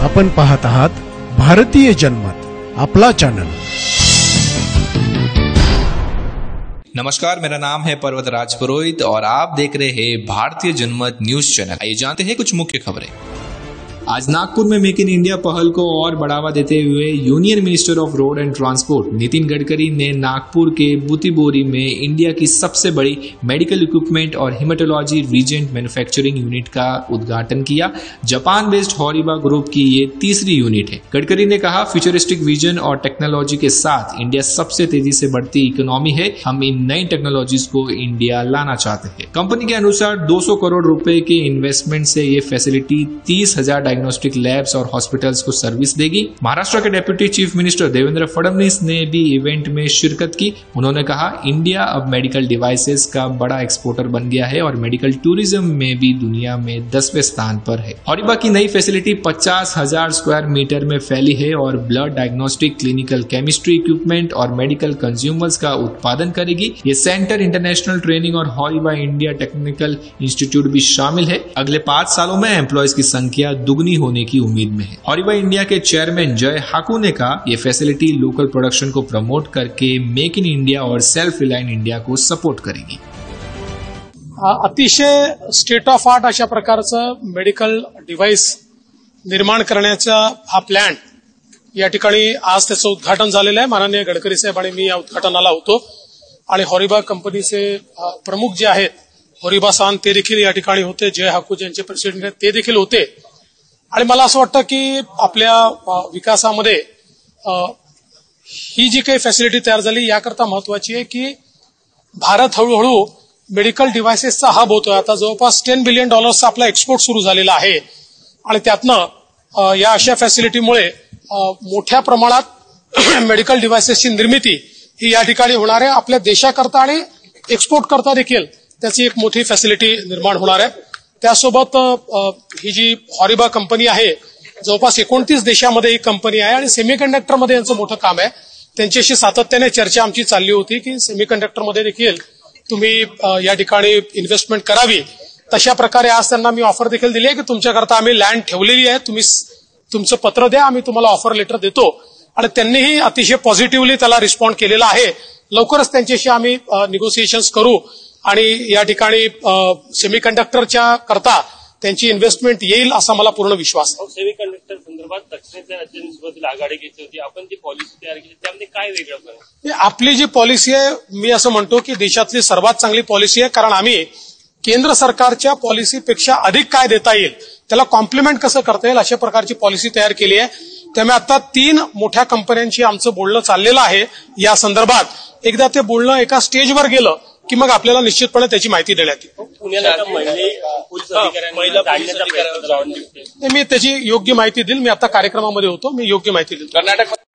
आपण पाहत आहात भारतीय जनमत, आपला चॅनल। नमस्कार, मेरा नाम है पर्वत राजपुरोहित और आप देख रहे हैं भारतीय जनमत न्यूज चैनल। आइए जानते हैं कुछ मुख्य खबरें। आज नागपुर में मेक इन इंडिया पहल को और बढ़ावा देते हुए union minister of road and transport Nitin Gadkari ने नागपुर के बुतीबोरी में इंडिया की सबसे बड़ी मेडिकल इक्विपमेंट और हिमेटोलॉजी रीजेंट मैन्युफैक्चरिंग यूनिट का उद्घाटन किया। जापान बेस्ड हॉरिबा ग्रुप की ये तीसरी यूनिट है। गडकरी ने कहा, फ्यूचरिस्टिक विजन और टेक्नोलॉजी के साथ इंडिया सबसे तेजी से बढ़ती इकोनॉमी है। हम इन नई टेक्नोलॉजीज को इंडिया लाना चाहते हैं। कंपनी के अनुसार 200 करोड़ रुपए के इन्वेस्टमेंट से ये फैसिलिटी 30,000 डायग्नोस्टिक लैब्स और हॉस्पिटल्स को सर्विस देगी। महाराष्ट्र के deputy chief minister Devendra Fadnavis ने भी इवेंट में शिरकत की। उन्होंने कहा, इंडिया अब मेडिकल डिवाइसेस का बड़ा एक्सपोर्टर बन गया है और मेडिकल टूरिज्म में भी दुनिया में 10वें स्थान पर है। हॉरिबा की नई फैसिलिटी 50,000 स्क्वायर मीटर में फैली है और blood diagnostic, clinical chemistry equipment और मेडिकल कंज्यूमर्स का उत्पादन करेगी। ये सेंटर इंटरनेशनल ट्रेनिंग और हॉरिबा इंडिया टेक्निकल इंस्टीट्यूट भी शामिल है। अगले 5 सालों में एम्प्लॉयज की संख्या दुगनी होने की उम्मीद में है। हॉरिबा इंडिया के चेयरमैन जय हाकू ने कहा, ये फैसिलिटी लोकल प्रोडक्शन को प्रमोट करके मेक इन इंडिया और सेल्फ रिलायंट इंडिया को सपोर्ट करेगी। अतिशय स्टेट ऑफ आर्ट अशा प्रकारचं मेडिकल डिव्हाइस निर्माण करण्याचा हा प्लॅन या ठिकाणी आज त्याचं उद्घाटन झालेलं आहे। माननीय गडकरी साहेब आणि मी या उद्घाटनाला होतो आणि हॉरिबा कंपनीचे प्रमुख जे आहेत हॉरिबा सान ते देखील या ठिकाणी होते। जय हाकू ज्यांचे प्रेसिडेंट आहेत ते देखील होते। आणि मला असं वाटतं की आपल्या विकासामध्ये ही जी काही फॅसिलिटी तयार झाली याकरता महत्वाची आहे की भारत हळूहळू मेडिकल डिव्हायसेसचा हब होतोय। आता जवळपास $10 बिलियन आपला एक्सपोर्ट सुरू झालेला आहे आणि त्यातनं या अशा फॅसिलिटीमुळे मोठ्या प्रमाणात मेडिकल डिव्हायसेसची निर्मिती ही या ठिकाणी होणार आहे। आपल्या देशाकरता आणि एक्सपोर्ट करता देखील त्याची एक मोठी फॅसिलिटी निर्माण होणार आहे। त्यासोबत ही जी हॉरिबा कंपनी आहे जवळपास 29 देशामध्ये ही कंपनी आहे आणि सेमीकंडक्टरमध्ये यांचं मोठं काम आहे। त्यांच्याशी सातत्याने चर्चा आमची चालली होती की सेमीकंडक्टरमध्ये देखील तुम्ही या ठिकाणी इन्व्हेस्टमेंट करावी। तशा प्रकारे आज त्यांना मी ऑफर देखील दिली आहे की तुमच्याकरता आम्ही लँड ठेवलेली आहे, तुम्ही तुमचं पत्र द्या, आम्ही तुम्हाला ऑफर लेटर देतो। आणि त्यांनीही अतिशय पॉझिटिव्हली त्याला रिस्पॉन्ड केलेला आहे। लवकरच त्यांच्याशी आम्ही निगोसिएशन्स करू आणि या ठिकाणी सेमीकंडक्टरच्या करता त्यांची इन्व्हेस्टमेंट येईल असा मला पूर्ण विश्वास आहे। सेमीकंडक्टर संदर्भात दक्षिणेच्या राज्यांसोबत आघाडी घेतली होती, आपण जी पॉलिसी तयार केली त्यामध्ये काय वेगळं? आपली जी पॉलिसी आहे मी असं म्हणतो की देशातली सर्वात चांगली पॉलिसी आहे, कारण आम्ही केंद्र सरकारच्या पॉलिसीपेक्षा अधिक काय देता येईल त्याला कॉम्प्लिमेंट कसं करता येईल अशा प्रकारची पॉलिसी तयार केली आहे। त्यामुळे आता 3 मोठ्या कंपन्यांशी आमचं बोलणं चाललेलं आहे या संदर्भात। एकदा ते बोलणं एका स्टेजवर गेलं की मग आपल्याला निश्चितपणे त्याची माहिती देण्यात येईल। मी त्याची योग्य माहिती देईल। मी आता कार्यक्रमामध्ये होतो, मी योग्य माहिती देईल।